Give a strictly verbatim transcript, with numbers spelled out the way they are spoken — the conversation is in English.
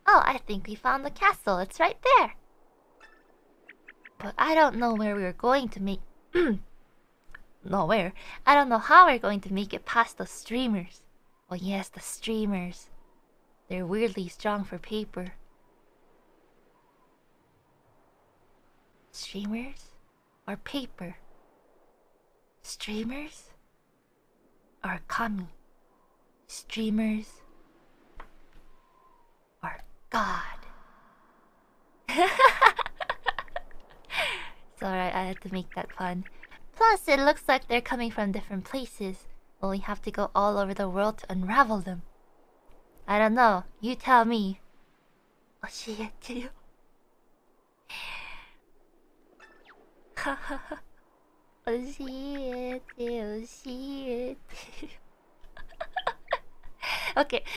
Oh, I think we found the castle. It's right there. But I don't know where we're going to make... no, where? I don't know how we're going to make it past those streamers. Oh yes, the streamers. They're weirdly strong for paper. Streamers or paper? Streamers or kami? Streamers or God? It's alright, I had to make that fun. Plus, it looks like they're coming from different places. Well, we have to go all over the world to unravel them. I don't know. You tell me. Oshiete. Oshiete, oshiete. Okay.